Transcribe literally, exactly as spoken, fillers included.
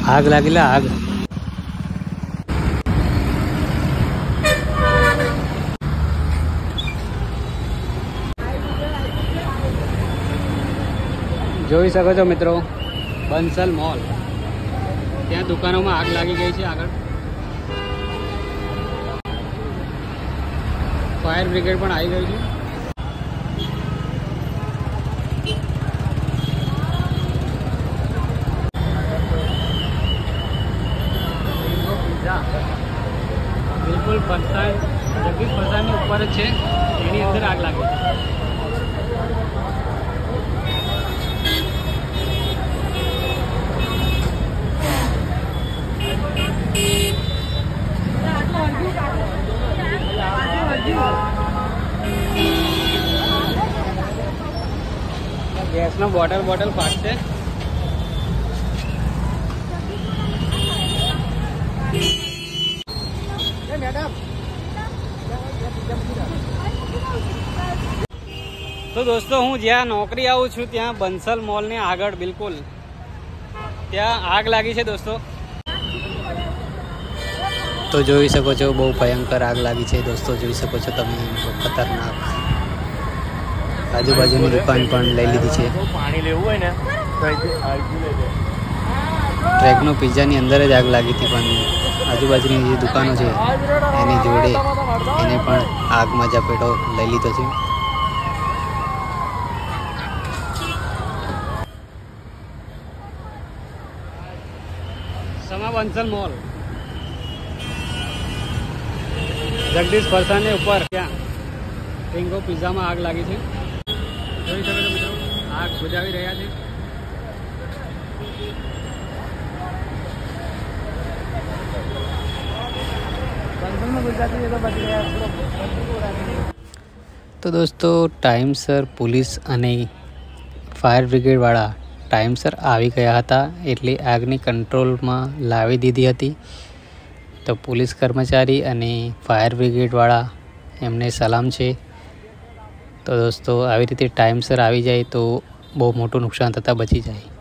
आग लागेला आग। જોઈ શકો છો મિત્રો બંસલ મોલ, ત્યાં દુકાનોમાં આગ લાગી ગઈ છે। આગળ ફાયર બ્રિગેડ પણ આવી ગયું છે। बिल्कुल फरसान जगदीश फरसान ऊपर ज है, एनी अंदर आग लागी। गैस नो बॉटल बॉटल फाटશે। तो दोस्तों हूँ ज्यां नौकरी आऊँ छूँ त्या बंसल मॉल ने आगळ बिल्कुल त्या आग लागी है दोस्तों। तो જોઈ શકો છો બહુ ભયંકર આગ લાગી છે दोस्तों, જોઈ શકો છો તમે, ખતરનાક। આજુબાજુની દુકાન પણ લઈ લીધી છે। પાણી લેવું હોય ને તો ટ્રેકનો પિઝાની અંદર જ આગ લાગી હતી, પણ આજુબાજુની જે દુકાનો છે એની જોડે એને પણ આગમાં ઝપેટો લઈ લીધો છે। સમા બંસલ મોલ, જગદીશ ફરસાને ઉપર ત્યાં રિંગો પિઝામાં આગ લાગી છે। જોઈ શકો છો મિત્રો, આગ બુઝાવી રહ્યા છે। तो दोस्तों टाइमसर पुलिस અને ફાયર બ્રિગેડ વાળા ટાઈમસર આવી ગયા હતા, એટલે આગની કંટ્રોલમાં લાવી દીધી હતી। તો પોલીસ કર્મચારી અને ફાયર બ્રિગેડ વાળા એમને સલામ છે। તો દોસ્તો આવી રીતે ટાઈમસર આવી જાય તો બહુ મોટું નુકસાન થતાં બચી જાય।